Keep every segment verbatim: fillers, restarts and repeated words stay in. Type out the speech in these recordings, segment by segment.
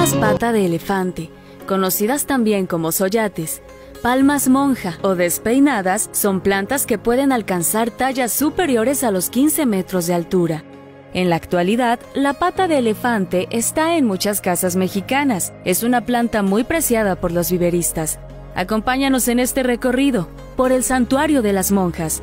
palmas pata de elefante, conocidas también como soyates, palmas monja o despeinadas, son plantas que pueden alcanzar tallas superiores a los quince metros de altura. En la actualidad, la pata de elefante está en muchas casas mexicanas. Es una planta muy preciada por los viveristas. Acompáñanos en este recorrido por el Santuario de las Monjas.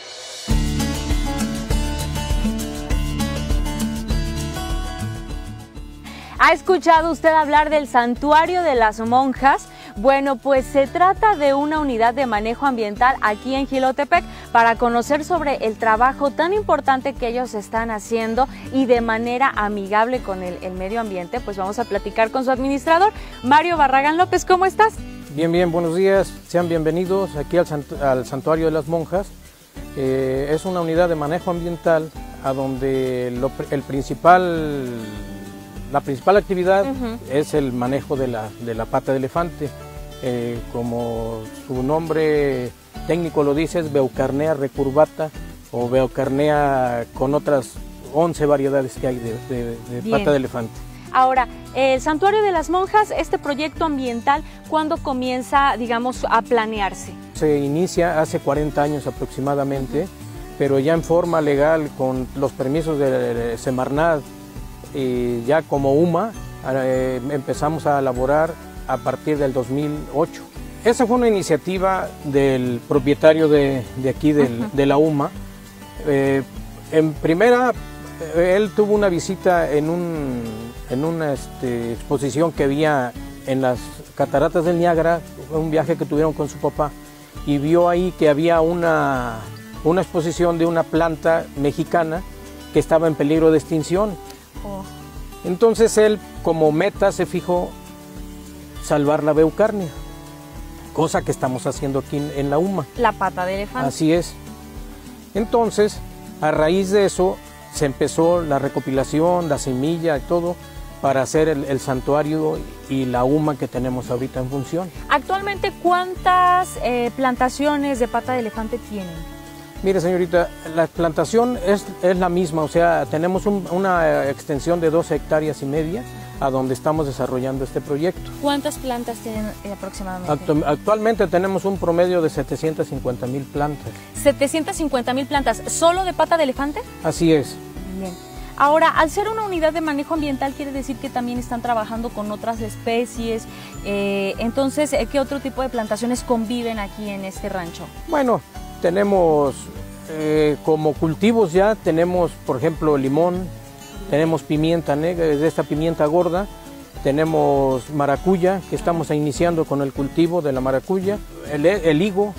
¿Ha escuchado usted hablar del Santuario de las Monjas? Bueno, pues se trata de una unidad de manejo ambiental aquí en Jilotepec para conocer sobre el trabajo tan importante que ellos están haciendo y de manera amigable con el, el medio ambiente. Pues vamos a platicar con su administrador, Mario Barragán López. ¿Cómo estás? Bien, bien, buenos días. Sean bienvenidos aquí al, sant al Santuario de las Monjas. Eh, es una unidad de manejo ambiental a donde lo, el principal... La principal actividad uh-huh. es el manejo de la, de la pata de elefante. Eh, como su nombre técnico lo dice, es Beaucarnea recurvata o Beaucarnea con otras once variedades que hay de, de, de pata de elefante. Ahora, el Santuario de las Monjas, este proyecto ambiental, ¿cuándo comienza, digamos, a planearse? Se inicia hace cuarenta años aproximadamente, uh-huh. pero ya en forma legal con los permisos de Semarnat, y ya como U M A eh, empezamos a elaborar a partir del dos mil ocho. Esa fue una iniciativa del propietario de, de aquí del, uh-huh. de la U M A. Eh, en primera, él tuvo una visita en, un, en una este, exposición que había en las cataratas del Niágara, un viaje que tuvieron con su papá, y vio ahí que había una, una exposición de una planta mexicana que estaba en peligro de extinción. Oh. Entonces él como meta se fijó salvar la Beaucarnea, cosa que estamos haciendo aquí en, en la U M A. La pata de elefante. Así es. Entonces, a raíz de eso se empezó la recopilación, la semilla y todo para hacer el, el santuario y la U M A que tenemos ahorita en función. Actualmente, ¿cuántas eh, plantaciones de pata de elefante tienen? Mire, señorita, la plantación es, es la misma, o sea, tenemos un, una extensión de dos hectáreas y media a donde estamos desarrollando este proyecto. ¿Cuántas plantas tienen eh, aproximadamente? Actu actualmente tenemos un promedio de setecientas cincuenta mil plantas. ¿setecientas cincuenta mil plantas solo de pata de elefante? Así es. Bien. Ahora, al ser una unidad de manejo ambiental, quiere decir que también están trabajando con otras especies. Eh, entonces, ¿qué otro tipo de plantaciones conviven aquí en este rancho? Bueno, tenemos eh, como cultivos ya, tenemos por ejemplo limón, tenemos pimienta negra, de esta pimienta gorda, tenemos maracuya, que estamos iniciando con el cultivo de la maracuya, el, el higo.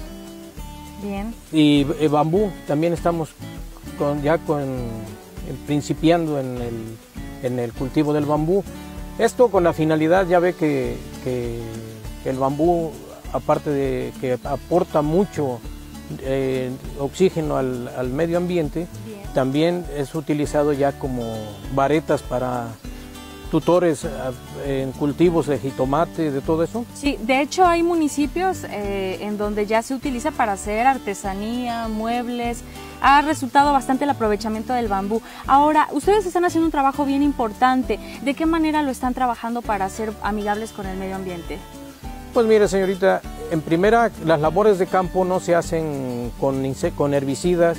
Bien. Y el bambú, también estamos con, ya con, principiando en el, en el cultivo del bambú. Esto con la finalidad, ya ve que, que, que el bambú, aparte de que aporta mucho Eh, oxígeno al, al medio ambiente, bien, también es utilizado ya como varetas para tutores en cultivos de jitomate, de todo eso. Sí, de hecho hay municipios eh, en donde ya se utiliza para hacer artesanía, muebles. Ha resultado bastante el aprovechamiento del bambú. Ahora, ustedes están haciendo un trabajo bien importante. ¿De qué manera lo están trabajando para ser amigables con el medio ambiente? Pues mire, señorita, en primera, las labores de campo no se hacen con, con herbicidas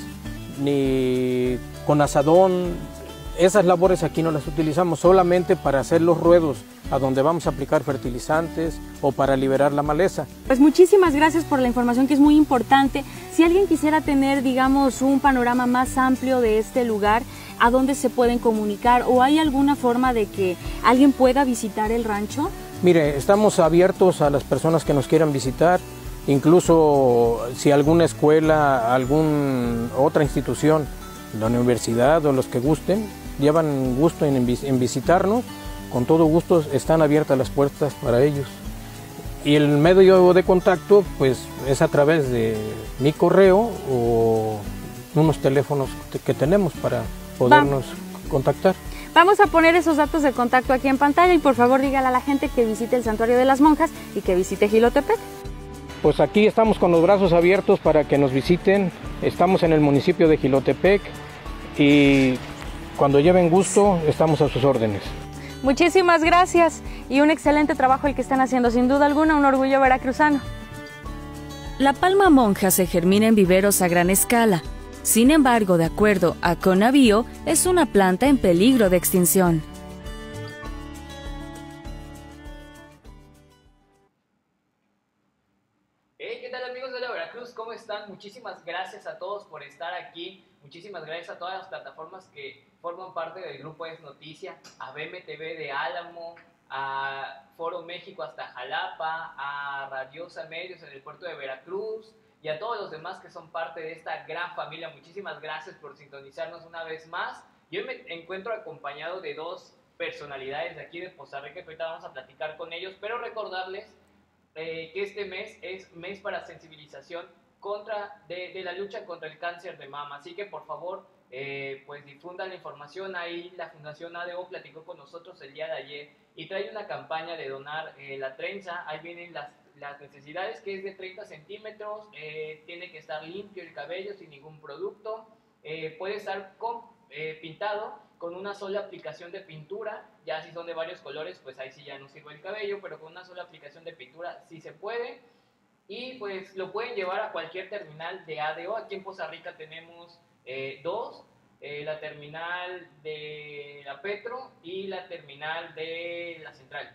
ni con azadón. Esas labores aquí no las utilizamos solamente para hacer los ruedos a donde vamos a aplicar fertilizantes o para liberar la maleza. Pues muchísimas gracias por la información, que es muy importante. Si alguien quisiera tener, digamos, un panorama más amplio de este lugar, ¿a dónde se pueden comunicar? ¿O hay alguna forma de que alguien pueda visitar el rancho? Mire, estamos abiertos a las personas que nos quieran visitar, incluso si alguna escuela, alguna otra institución, la universidad o los que gusten, llevan gusto en, en visitarnos, con todo gusto están abiertas las puertas para ellos. Y el medio de contacto pues es a través de mi correo o unos teléfonos que tenemos para podernos Va. contactar. Vamos a poner esos datos de contacto aquí en pantalla y por favor dígale a la gente que visite el Santuario de las Monjas y que visite Jilotepec. Pues aquí estamos con los brazos abiertos para que nos visiten. Estamos en el municipio de Jilotepec y cuando lleven gusto estamos a sus órdenes. Muchísimas gracias y un excelente trabajo el que están haciendo, sin duda alguna, un orgullo veracruzano. La palma monja se germina en viveros a gran escala. Sin embargo, de acuerdo a Conabio, es una planta en peligro de extinción. Hey, ¿qué tal amigos de la Veracruz? ¿Cómo están? Muchísimas gracias a todos por estar aquí. Muchísimas gracias a todas las plataformas que forman parte del grupo Es Noticia, a B M T V de Álamo, a Foro México hasta Jalapa, a Radiosa Medios en el puerto de Veracruz y a todos los demás que son parte de esta gran familia. Muchísimas gracias por sintonizarnos una vez más. Yo me encuentro acompañado de dos personalidades de aquí de Poza Rica, que ahorita vamos a platicar con ellos, pero recordarles eh, que este mes es mes para sensibilización contra, de, de la lucha contra el cáncer de mama, así que por favor eh, pues difundan la información. Ahí la Fundación A D O platicó con nosotros el día de ayer y trae una campaña de donar eh, la trenza. Ahí vienen las, las necesidades, que es de treinta centímetros, eh, tiene que estar limpio el cabello sin ningún producto, eh, puede estar con, eh, pintado con una sola aplicación de pintura. Ya si son de varios colores pues ahí sí ya no sirve el cabello, pero con una sola aplicación de pintura sí se puede. Y pues lo pueden llevar a cualquier terminal de A D O. Aquí en Poza Rica tenemos eh, dos, eh, la terminal de la Petro y la terminal de la Central.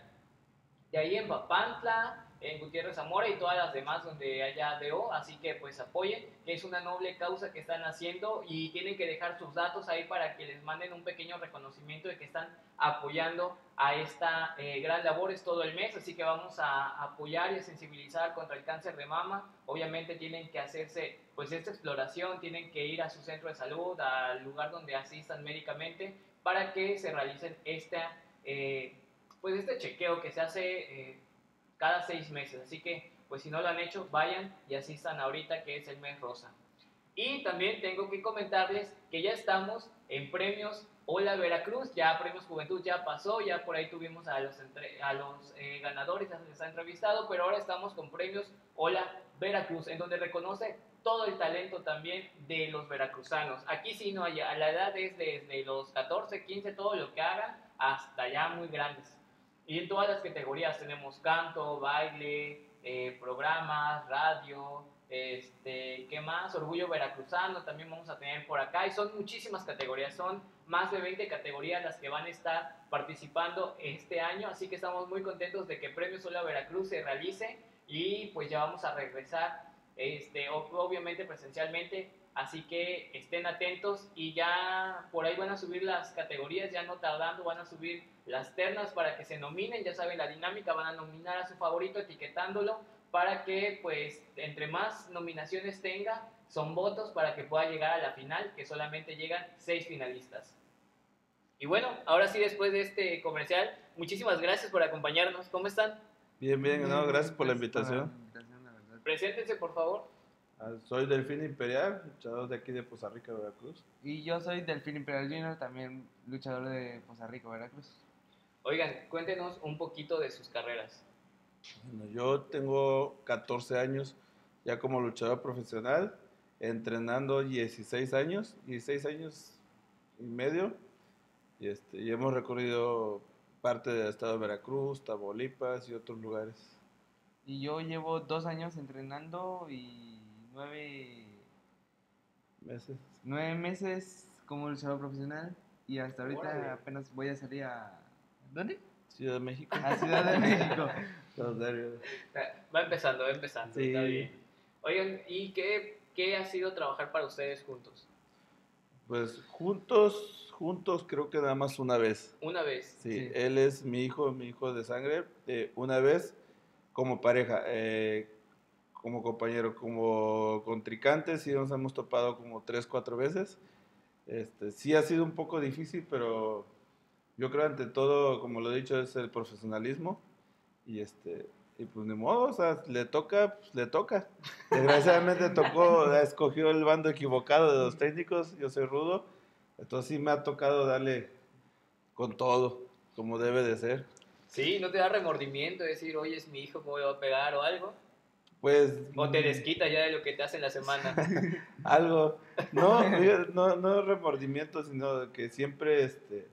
De ahí en Papantla, en Gutiérrez Zamora y todas las demás donde haya A D O, así que pues apoyen, que es una noble causa que están haciendo y tienen que dejar sus datos ahí para que les manden un pequeño reconocimiento de que están apoyando a esta eh, gran labor. Es todo el mes, así que vamos a apoyar y a sensibilizar contra el cáncer de mama. Obviamente tienen que hacerse pues esta exploración, tienen que ir a su centro de salud, al lugar donde asistan médicamente, para que se realicen esta, eh, pues este chequeo que se hace eh, cada seis meses, así que pues si no lo han hecho, vayan y asistan ahorita que es el mes rosa. Y también tengo que comentarles que ya estamos en premios Hola Veracruz, ya Premios Juventud ya pasó, ya por ahí tuvimos a los, entre, a los eh, ganadores, ya se les ha entrevistado, pero ahora estamos con Premios Hola Veracruz, en donde reconoce todo el talento también de los veracruzanos. Aquí sí no hay, a la edad es desde los catorce, quince, todo lo que hagan, hasta ya muy grandes. Y en todas las categorías tenemos canto, baile, eh, programas, radio, este, ¿qué más? Orgullo veracruzano también vamos a tener por acá. Y son muchísimas categorías, son más de veinte categorías las que van a estar participando este año. Así que estamos muy contentos de que Premios Hola Veracruz se realice y pues ya vamos a regresar, este, obviamente presencialmente. Así que estén atentos y ya por ahí van a subir las categorías, ya no tardando, van a subir las ternas para que se nominen. Ya saben la dinámica, van a nominar a su favorito etiquetándolo para que pues entre más nominaciones tenga, son votos para que pueda llegar a la final, que solamente llegan seis finalistas. Y bueno, ahora sí, después de este comercial, muchísimas gracias por acompañarnos. ¿Cómo están? Bien, bien, no, gracias por la invitación. Preséntense, por favor. Soy Delfín Imperial, luchador de aquí de Poza Rica, Veracruz. Y yo soy Delfín Imperial junior, también luchador de Poza Rica, Veracruz. Oigan, cuéntenos un poquito de sus carreras. Bueno, yo tengo catorce años ya como luchador profesional, entrenando dieciséis años, dieciséis años y medio. Y, este, y hemos recorrido parte del estado de Veracruz, Tamaulipas y otros lugares. Y yo llevo dos años entrenando y nueve meses. Nueve meses como luchador profesional y hasta ahorita Órale. apenas voy a salir a... ¿Dónde? Ciudad de México. A Ciudad de México. Los nervios. Va empezando, va empezando. Sí. Está bien. Oigan, ¿y qué, qué ha sido trabajar para ustedes juntos? Pues juntos, juntos creo que nada más una vez. Una vez. Sí, Sí. él es mi hijo, mi hijo de sangre, eh, una vez como pareja, eh, como compañero, como contrincante, sí nos hemos topado como tres, cuatro veces. Este, sí ha sido un poco difícil, pero yo creo ante todo, como lo he dicho, es el profesionalismo y este y pues ni modo, o sea, le toca, pues le toca. Desgraciadamente tocó, escogió el bando equivocado de los técnicos, yo soy rudo, entonces sí me ha tocado darle con todo, como debe de ser. Sí, ¿no te da remordimiento decir, oye, es mi hijo, ¿cómo le va a pegar o algo? Pues... ¿O te desquita ya de lo que te hace en la semana? Algo. No, no, no remordimiento, sino que siempre, este,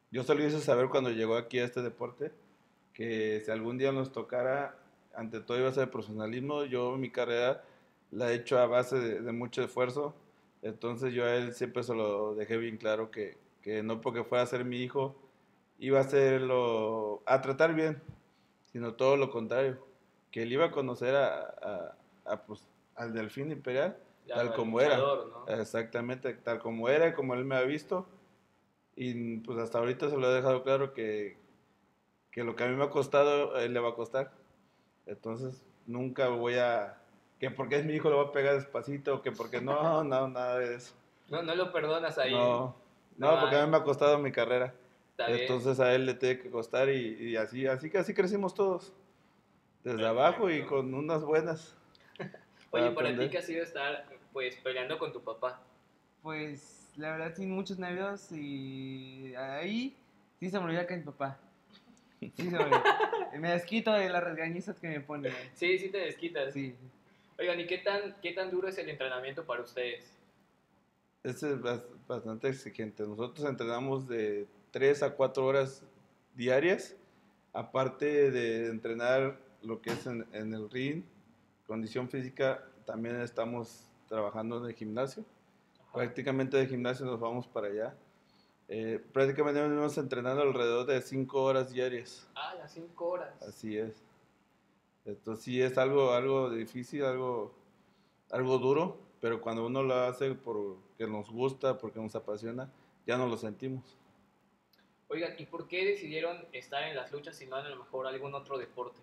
Yo solo hice saber cuando llegó aquí a este deporte que si algún día nos tocara, ante todo iba a ser profesionalismo. Yo mi carrera la he hecho a base de, de mucho esfuerzo, entonces yo a él siempre se lo dejé bien claro que, que no porque fuera a ser mi hijo iba a hacerlo, a tratar bien, sino todo lo contrario, que él iba a conocer a, a, a, pues, al Delfín Imperial, Ya, tal el como era, luchador, ¿no? exactamente, tal como era, como él me ha visto, y pues hasta ahorita se lo he dejado claro que, que lo que a mí me ha costado, a él le va a costar, entonces nunca voy a, que porque es mi hijo le voy a pegar despacito, que porque no, no, nada de eso, No, no lo perdonas ahí. no, No no, porque a hay. mí me ha costado mi carrera. Está bien. Entonces a él le tiene que costar y, y así, así que así crecimos todos, desde abajo y Perfecto. con unas buenas para Oye, para ti, aprender. ¿qué ha sido estar pues peleando con tu papá? Pues la verdad sin muchos nervios y ahí sí se me olvida que es mi papá. Sí se me olvida. Me desquito de las regañizas que me pone. Sí, sí te desquitas. Sí. Oigan, ¿y qué tan, qué tan duro es el entrenamiento para ustedes? Este es bas- bastante exigente. Nosotros entrenamos de tres a cuatro horas diarias, aparte de entrenar lo que es en, en el ring, condición física, también estamos trabajando en el gimnasio. Ajá. Prácticamente de gimnasio nos vamos para allá. Eh, prácticamente venimos entrenando alrededor de cinco horas diarias. Ah, las cinco horas. Así es. Esto sí es algo, algo difícil, algo, algo duro, pero cuando uno lo hace porque nos gusta, porque nos apasiona, ya no lo sentimos. Oigan, ¿y por qué decidieron estar en las luchas y no en a lo mejor algún otro deporte?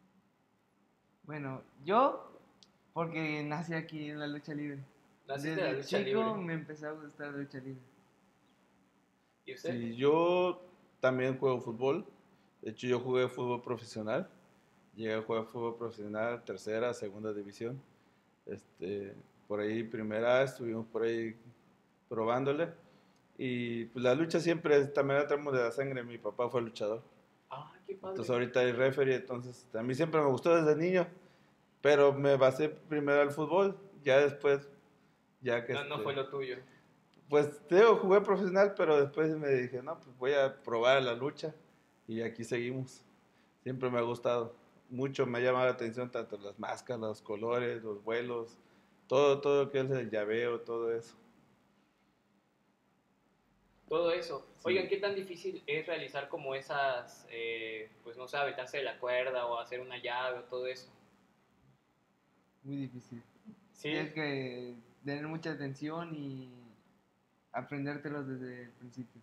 Bueno, yo porque nací aquí en la lucha libre. Naciste de Desde la lucha chico libre. me empezó a gustar la lucha libre. ¿Y usted? Sí, yo también juego fútbol. De hecho, yo jugué fútbol profesional. Llegué a jugar fútbol profesional, tercera, segunda división. Este, por ahí, primera, estuvimos por ahí probándole. Y pues la lucha siempre es- también la tenemos de la sangre. Mi papá fue luchador. Ah, qué padre. Entonces ahorita hay referee, entonces a mí siempre me gustó desde niño, pero me basé primero al fútbol, ya después, ya que no, no este, fue lo tuyo. pues te digo, jugué profesional, pero después me dije, no, pues voy a probar la lucha y aquí seguimos. Siempre me ha gustado, mucho me ha llamado la atención tanto las máscaras, los colores, los vuelos, todo, todo lo que es el llaveo, todo eso. Todo eso. Sí. Oigan, ¿qué tan difícil es realizar como esas, eh, pues no sé, aventarse de la cuerda o hacer una llave o todo eso? Muy difícil. Sí. Tienes que tener mucha atención y aprendértelos desde el principio.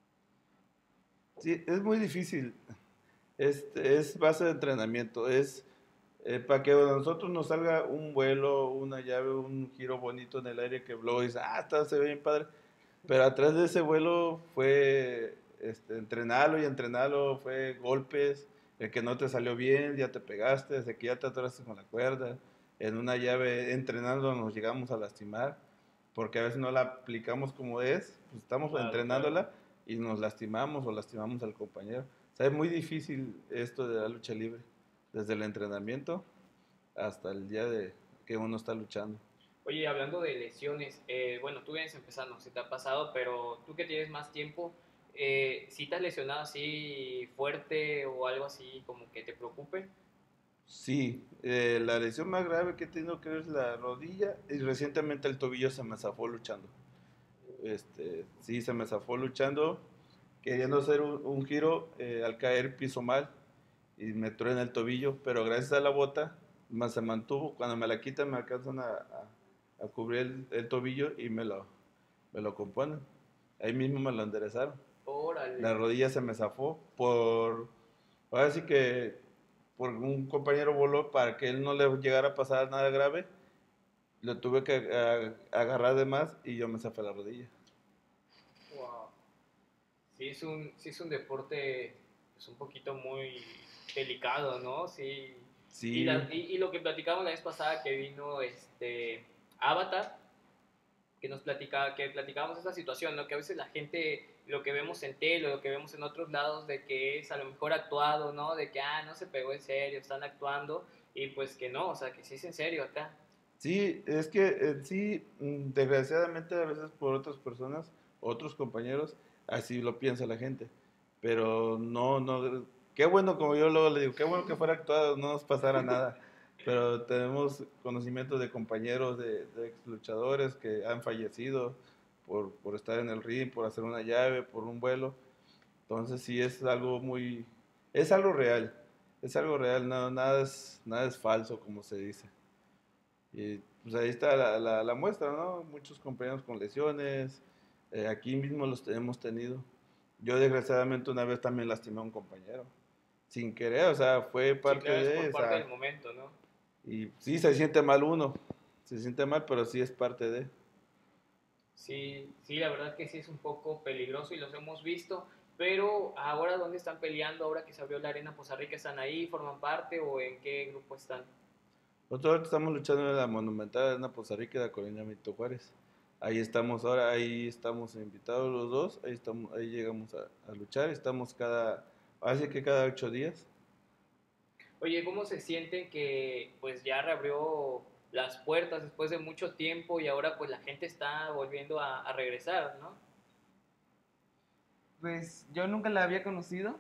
Sí, es muy difícil. Este, es base de entrenamiento. Es eh, para que a nosotros nos salga un vuelo, una llave, un giro bonito en el aire que luego dice, ah, está, se ve bien padre. Pero atrás de ese vuelo fue este, entrenarlo y entrenarlo, fue golpes, el que no te salió bien, ya te pegaste, de que ya te atoraste con la cuerda. En una llave, entrenando, nos llegamos a lastimar, porque a veces no la aplicamos como es, pues estamos Claro, entrenándola claro. y nos lastimamos o lastimamos al compañero. O sea, es muy difícil esto de la lucha libre, desde el entrenamiento hasta el día de que uno está luchando. Oye, hablando de lesiones, eh, bueno, tú vienes empezando, si te ha pasado, pero tú que tienes más tiempo, eh, ¿si te has lesionado así fuerte o algo así como que te preocupe? Sí, eh, la lesión más grave que he tenido que ver es la rodilla y recientemente el tobillo se me zafó luchando. Este, sí, se me zafó luchando, queriendo hacer un, un giro, eh, al caer piso mal y me truena el tobillo, pero gracias a la bota más se mantuvo. Cuando me la quitan me alcanzan a, a- a cubrir el, el tobillo y me lo, me lo componen. Ahí mismo me lo enderezaron. Órale. La rodilla se me zafó por, ahora sí que por un compañero voló para que él no le llegara a pasar nada grave. Lo tuve que a- agarrar de más y yo me zafé la rodilla. Wow. Sí es un, sí es un deporte pues un poquito muy delicado, ¿no? Sí. Sí, Y, la- y- y lo que platicamos la vez pasada que vino este Avatar, que nos platicaba, que platicábamos esta situación, ¿no? Que a veces la gente, lo que vemos en tele, lo que vemos en otros lados, de que es a lo mejor actuado, ¿no? De que, ah, no se pegó en serio, están actuando, y pues que no, o sea, que sí es en serio acá. sí, es que eh, sí, mm, desgraciadamente a veces por otras personas, otros compañeros, así lo piensa la gente. pero no, no, qué bueno, como yo luego le digo, qué bueno que fuera actuado, no nos pasara nada, pero tenemos conocimientos de compañeros, de, de ex luchadores que han fallecido por, por estar en el ring, por hacer una llave, por un vuelo, entonces sí es algo muy, es algo real, es algo real, no, nada, es, nada es falso, como se dice. Y pues ahí está la, la, la muestra, ¿no? Muchos compañeros con lesiones, eh, aquí mismo los hemos tenido. Yo desgraciadamente una vez también lastimé a un compañero, sin querer, o sea, fue parte sí, claro, de... es por o parte sea, del momento, ¿no? y sí, se siente mal uno, se siente mal, pero sí es parte de... Sí, sí, la verdad que sí es un poco peligroso y los hemos visto, pero ahora ¿dónde están peleando? Ahora que se abrió la Arena Poza Rica, ¿están ahí, forman parte o en qué grupo están? Nosotros ahorita estamos luchando en la Monumental Arena Poza Rica de la Colonia Benito Juárez. Ahí estamos ahora, ahí estamos invitados los dos, ahí, estamos, ahí llegamos a, a luchar, estamos cada, así que cada ocho días. Oye, ¿cómo se sienten que pues ya reabrió las puertas después de mucho tiempo y ahora pues la gente está volviendo a, a regresar, ¿no? Pues yo nunca la había conocido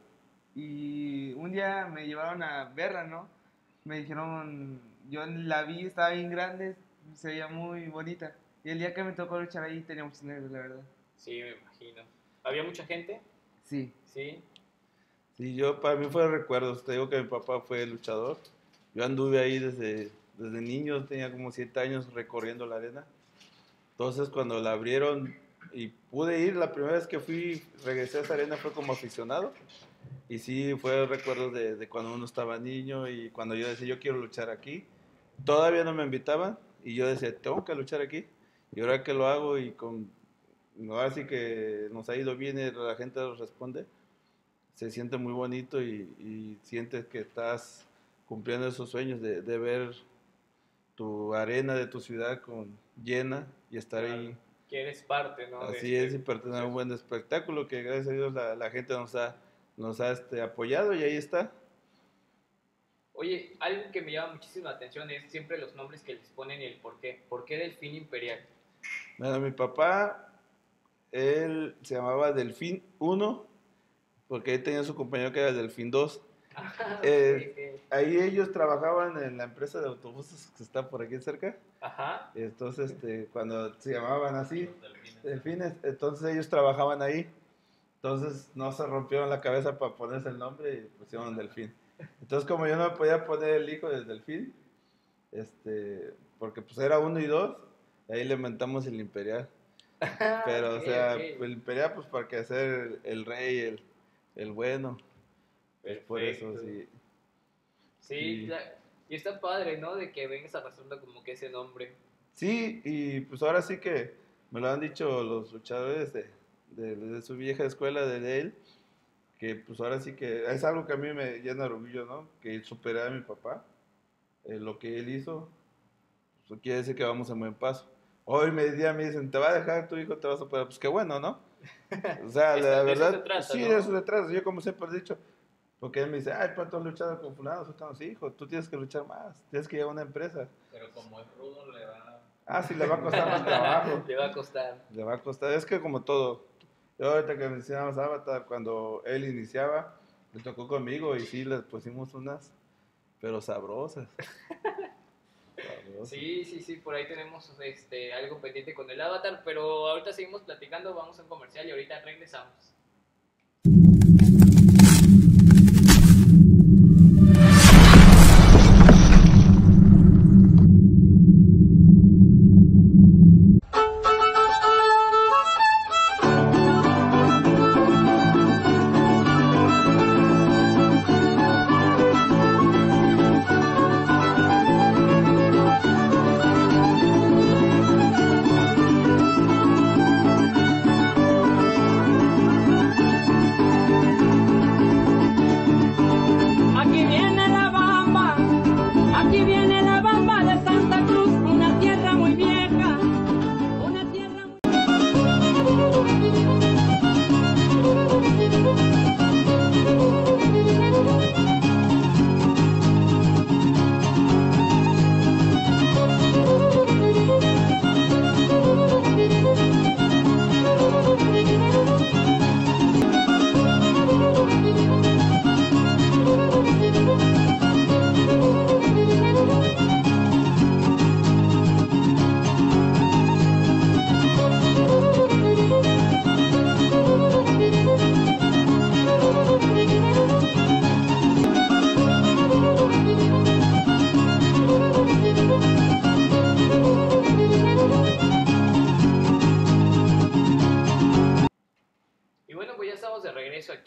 y un día me llevaron a verla, ¿no? Me dijeron, yo la vi, estaba bien grande, se veía muy bonita. Y el día que me tocó luchar ahí tenía muchos nervios, la verdad. Sí, me imagino. ¿Había mucha gente? Sí. Sí. Sí, yo, para mí fue recuerdos, te digo que mi papá fue luchador. Yo anduve ahí desde, desde niño, tenía como siete años recorriendo la arena. Entonces cuando la abrieron y pude ir, la primera vez que fui, regresé a esa arena fue como aficionado. Y sí, fue recuerdos de, de cuando uno estaba niño y cuando yo decía, yo quiero luchar aquí. Todavía no me invitaban y yo decía, tengo que luchar aquí. Y ahora que lo hago y con, ahora sí que nos ha ido bien y la gente nos responde, se siente muy bonito y, y sientes que estás cumpliendo esos sueños de, de ver tu arena de tu ciudad con, llena y estar claro, ahí. Que eres parte, ¿no? Así de es, y pertenecer a un buen espectáculo que gracias a Dios la, la gente nos ha, nos ha este, apoyado y ahí está. Oye, algo que me llama muchísimo la atención es siempre los nombres que les ponen y el por qué. ¿Por qué Delfín Imperial? Bueno, mi papá, él se llamaba Delfín uno, porque ahí tenía su compañero que era Delfín dos. Ah, eh, okay, okay. Ahí ellos trabajaban en la empresa de autobuses que está por aquí cerca. Ajá. Entonces, este, cuando se llamaban así, Delfines. Delfines, entonces ellos trabajaban ahí. Entonces no se rompieron la cabeza para ponerse el nombre y pusieron Delfín. Entonces, como yo no me podía poner el hijo del Delfín, este, porque pues era uno y dos, ahí le inventamos el Imperial. Pero, okay, o sea, okay. El Imperial, pues para que hacer el, el rey, el, el bueno. Perfecto. Por eso, sí. Sí, y, la, y está padre, ¿no? De que vengas arrastrando como que ese nombre. Sí, y pues ahora sí que me lo han dicho los luchadores de, de, de su vieja escuela de él, que pues ahora sí que es algo que a mí me llena de orgullo, ¿no? Que superé a mi papá, eh, lo que él hizo, pues quiere decir que vamos en buen paso. Hoy me día me dicen, te va a dejar tu hijo, te va a superar, pues qué bueno, ¿no? O sea, la verdad, de trata, sí, ¿no? De eso se trata. Yo como siempre he dicho, porque él me dice, ay, pero tú has luchado con fulano, son sí, hijo, tú tienes que luchar más, tienes que llevar una empresa. Pero como es rudo, le va... Ah, sí, le va a costar más trabajo. Le va a costar. Le va a costar, es que como todo. Yo ahorita que mencionamos Avatar, cuando él iniciaba, le tocó conmigo y sí, le pusimos unas, pero sabrosas. sabrosas. Sí, sí, sí, por ahí tenemos este, algo pendiente con el Avatar, pero ahorita seguimos platicando, vamos a un comercial y ahorita regresamos.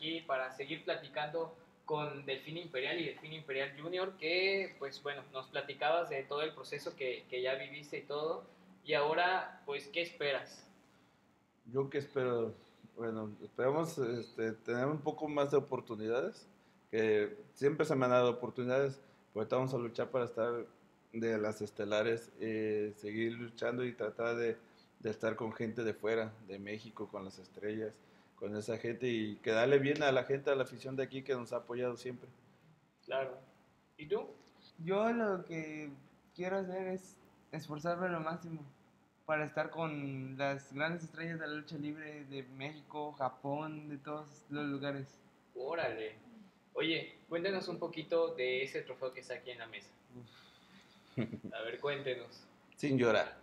aquí para seguir platicando con Delfín Imperial y Delfín Imperial Junior, que pues bueno, nos platicabas de todo el proceso que, que ya viviste y todo, y ahora pues, ¿qué esperas? Yo que espero, bueno, esperamos este, tener un poco más de oportunidades, que siempre se me han dado oportunidades, pero ahorita vamos a luchar para estar de las estelares, eh, seguir luchando y tratar de, de estar con gente de fuera, de México, con las estrellas, con esa gente y quedarle bien a la gente, a la afición de aquí que nos ha apoyado siempre. Claro. ¿Y tú? Yo lo que quiero hacer es esforzarme lo máximo para estar con las grandes estrellas de la lucha libre de México, Japón, de todos los lugares. Órale. Oye, cuéntanos un poquito de ese trofeo que está aquí en la mesa. A ver, cuéntenos. Sin llorar.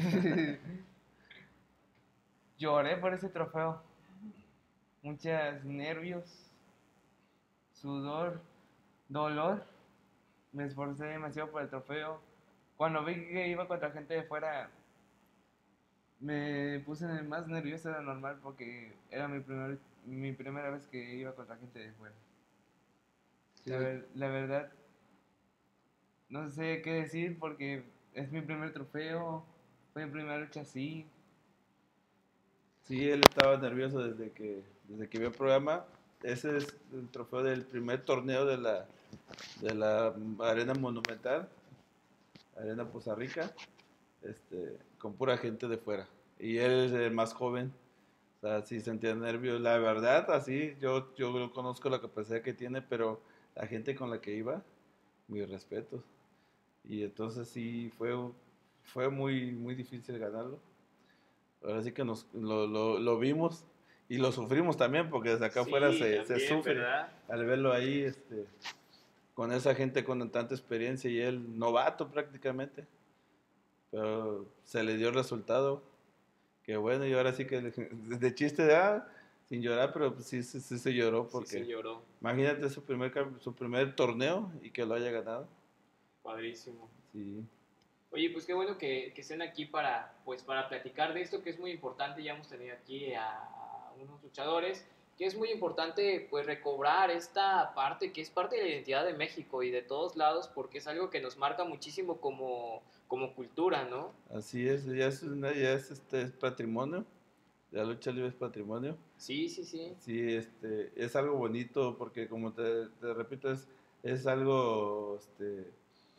Lloré por ese trofeo. Muchos nervios, sudor, dolor. Me esforcé demasiado por el trofeo. Cuando vi que iba contra gente de fuera, me puse más nervioso de lo normal porque era mi, primer, mi primera vez que iba contra gente de fuera. Sí. La, ver- la verdad, no sé qué decir porque es mi primer trofeo, fue mi primera lucha así. Sí, él estaba nervioso desde que, desde que vio el programa. Ese es el trofeo del primer torneo de la, de la Arena Monumental, Arena Poza Rica, este, con pura gente de fuera. Y él es el más joven, o sea, sí sentía nervios. La verdad, así, yo, yo conozco la capacidad que tiene, pero la gente con la que iba, mis respetos. Y entonces sí, fue, fue muy, muy difícil ganarlo. Ahora sí que nos, lo, lo, lo vimos y lo sufrimos también, porque desde acá Sí, afuera se, se también, sufre ¿verdad? al verlo ahí, este, con esa gente con tanta experiencia y él novato prácticamente. Pero se le dio el resultado. Que bueno, y ahora sí que de chiste de ah, sin llorar, pero pues sí, sí, sí se lloró porque Sí, se lloró. imagínate su primer, cam- su primer torneo y que lo haya ganado. Padrísimo. Sí. Oye, pues qué bueno que, que estén aquí para, pues, para platicar de esto que es muy importante. Ya hemos tenido aquí a, a unos luchadores, que es muy importante pues recobrar esta parte que es parte de la identidad de México y de todos lados, porque es algo que nos marca muchísimo como, como cultura, ¿no? Así es, ya es, una- ya es, este, es patrimonio, la lucha libre es patrimonio. Sí, sí, sí. Sí, este, es algo bonito porque como te, te repito, es, es algo este,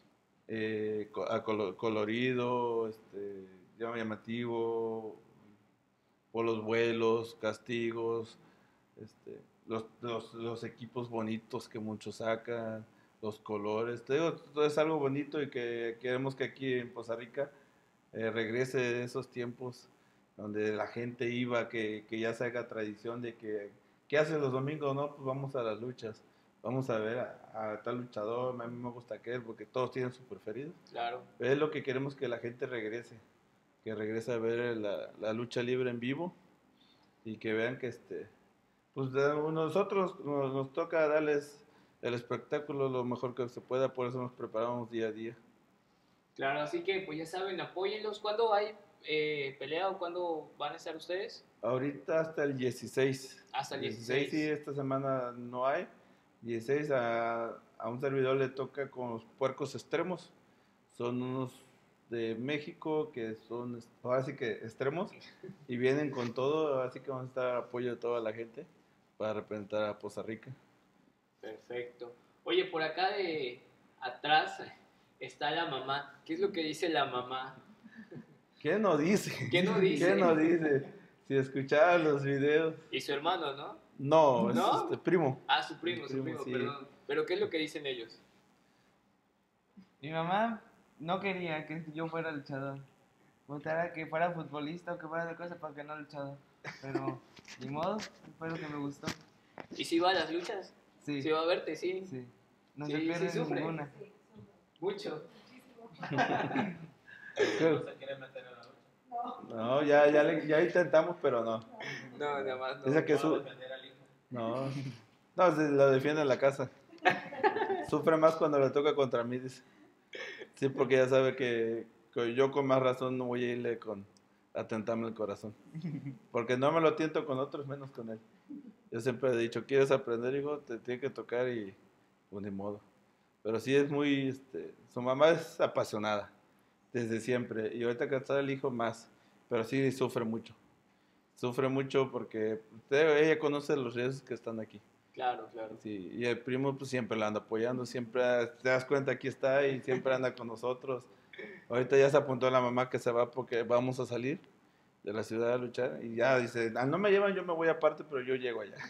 eh, co- a colo- colorido, este, llama- llamativo, por los vuelos, castigos, este, los, los, los equipos bonitos que muchos sacan, los colores, te digo, todo es algo bonito y que queremos que aquí en Poza Rica eh, regrese esos tiempos donde la gente iba, que, que ya se haga tradición de que, ¿qué hacen los domingos? No, pues vamos a las luchas, vamos a ver a, a tal luchador, a mí me gusta aquel, porque todos tienen su preferido. Claro. Pero es lo que queremos que la gente regrese, que regrese a ver la, la lucha libre en vivo y que vean que este, pues de- nosotros nos, nos toca darles el espectáculo lo mejor que se pueda, por eso nos preparamos día a día. Claro, así que pues ya saben, apóyenlos. ¿Cuándo hay eh, pelea o cuándo van a estar ustedes? Ahorita hasta el dieciséis. Hasta el dieciséis. Sí, esta semana no hay. dieciséis a, a un servidor le toca con los Puercos Extremos. Son unos de México que son, ahora sí que extremos, y vienen con todo, así que vamos a estar apoyo de toda la gente para representar a Poza Rica. Perfecto. Oye, por acá de atrás está la mamá. ¿Qué es lo que dice la mamá? ¿Qué no dice? ¿Qué no dice? ¿Qué no dice? Si escuchaba los videos. Y su hermano, ¿no? No, es ¿No? este primo. Ah, su primo, Mi su primo, primo, sí. perdón. Pero ¿qué es lo que dicen ellos? Mi mamá no quería que yo fuera luchador. Gustara que fuera futbolista o que fuera de cosa para que no luchador. Pero, ni modo, fue lo que me gustó. ¿Y si va a las luchas? Sí, ¿Si va a verte? Sí. sí. No Sí, se sí pierde sufre. ninguna. Mucho. ¿No se quiere meter en la lucha? No, ya, ya, le- ya intentamos, pero no. No, nada más no. Dice que ¿No va a su... defender al hijo? No, no, se lo defiende en la casa. Sufre más cuando le toca contra mí, dice. Sí, porque ya sabe que, que yo con más razón no voy a irle con a tentarme el corazón. Porque no me lo tiento con otros, menos con él. Yo siempre he dicho, ¿quieres aprender, hijo? Te tiene que tocar y pues ni modo. Pero sí es muy, este, su mamá es apasionada desde siempre y ahorita que está el hijo más, pero sí sufre mucho. Sufre mucho porque usted- ella conoce los riesgos que están aquí. Claro, claro. Sí, y el primo pues siempre la anda apoyando, siempre te das cuenta aquí está y siempre anda con nosotros. Ahorita ya se apuntó la mamá que se va porque vamos a salir de la ciudad a luchar y ya dice, ah, no me llevan, yo me voy aparte, pero yo llego allá.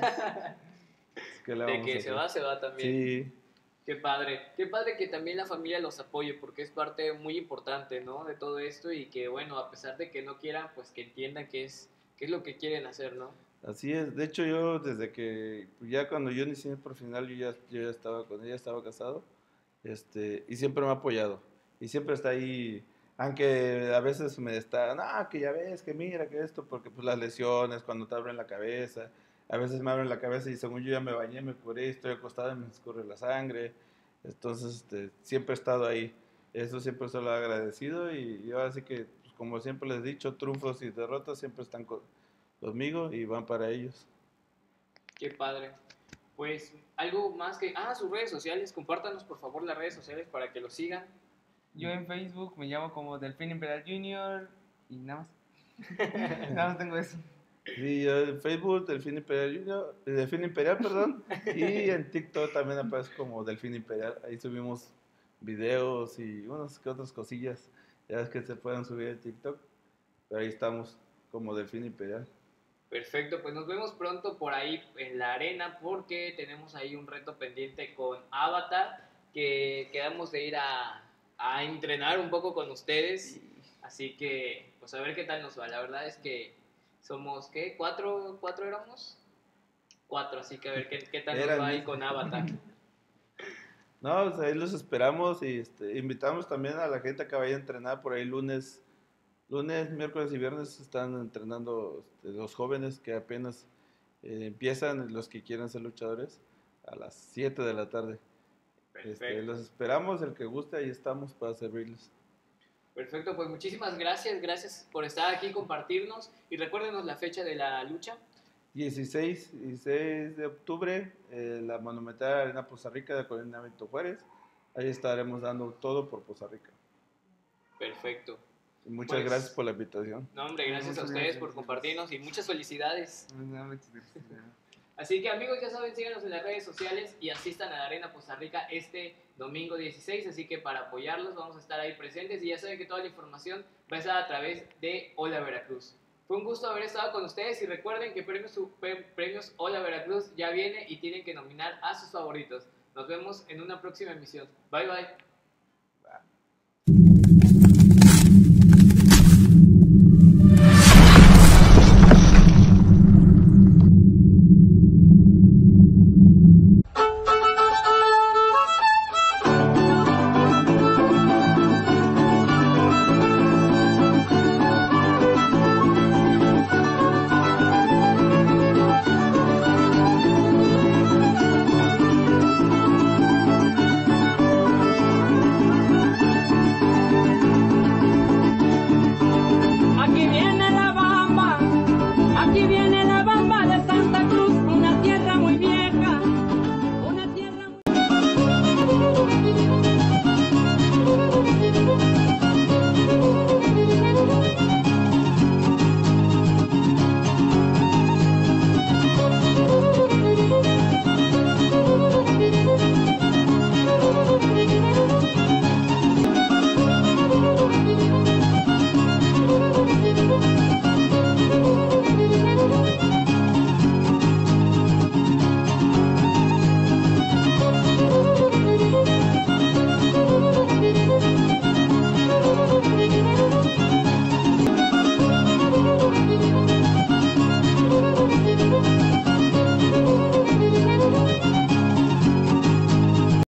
¿Qué le De vamos a que se hacer? va, se va también. Sí, Qué padre, qué padre que también la familia los apoye porque es parte muy importante, ¿no? De todo esto y que, bueno, a pesar de que no quieran, pues que entiendan qué es, qué es lo que quieren hacer, ¿no? así es. De hecho, yo desde que, ya cuando yo inicié profesional, yo ya, yo ya estaba con ella, estaba casado, este, y siempre me ha apoyado. Y siempre está ahí, aunque a veces me está, no, que ya ves, que mira, que esto, porque pues las lesiones, cuando te abren la cabeza, a veces me abren la cabeza y según yo ya me bañé, me curé, estoy acostado y me escurre la sangre. Entonces, este, siempre he estado ahí. Eso siempre se lo he agradecido y yo así que, pues, como siempre les he dicho, triunfos y derrotas siempre están co- conmigo y van para ellos. Qué padre. Pues algo más que... Ah, sus redes sociales, compártanos por favor las redes sociales para que lo sigan. Yo en Facebook me llamo como Delfín Imperial Junior y nada más. Nada más tengo eso. Sí, yo en Facebook, Delfín Imperial Junior, eh, Delfín Imperial, perdón, y en TikTok también aparece como Delfín Imperial. Ahí subimos videos y unas que otras cosillas, ya es que se pueden subir en TikTok, pero ahí estamos como Delfín Imperial. Perfecto, pues nos vemos pronto por ahí en la arena porque tenemos ahí un reto pendiente con Avatar que quedamos de ir a, a entrenar un poco con ustedes. Así que, pues a ver qué tal nos va. La verdad es que somos, ¿qué? ¿Cuatro, cuatro éramos? Cuatro, así que a ver qué, qué tal nos Eran va ahí diez. con Avatar. No, pues ahí los esperamos y este, invitamos también a la gente a que vaya a entrenar por ahí lunes, lunes, miércoles y viernes están entrenando este, los jóvenes que apenas eh, empiezan, los que quieren ser luchadores, a las siete de la tarde. Este, Perfecto. los esperamos, el que guste, ahí estamos para servirles. Perfecto, pues muchísimas gracias, gracias por estar aquí, compartirnos y recuérdenos la fecha de la lucha. dieciséis, dieciséis de octubre, eh, la Monumental Arena Poza Rica de Colonia Benito Juárez. Ahí estaremos dando todo por Poza Rica. Perfecto. Y muchas Pues, gracias por la invitación. No, hombre, gracias a Muchas ustedes gracias. por compartirnos y muchas felicidades. No, muchas gracias. Así que amigos, ya saben, síganos en las redes sociales y asistan a la Arena Poza Rica este domingo dieciséis, así que para apoyarlos vamos a estar ahí presentes y ya saben que toda la información va a estar a través de Hola Veracruz. Fue un gusto haber estado con ustedes y recuerden que Premios, Premios Hola Veracruz ya viene y tienen que nominar a sus favoritos. Nos vemos en una próxima emisión. Bye bye.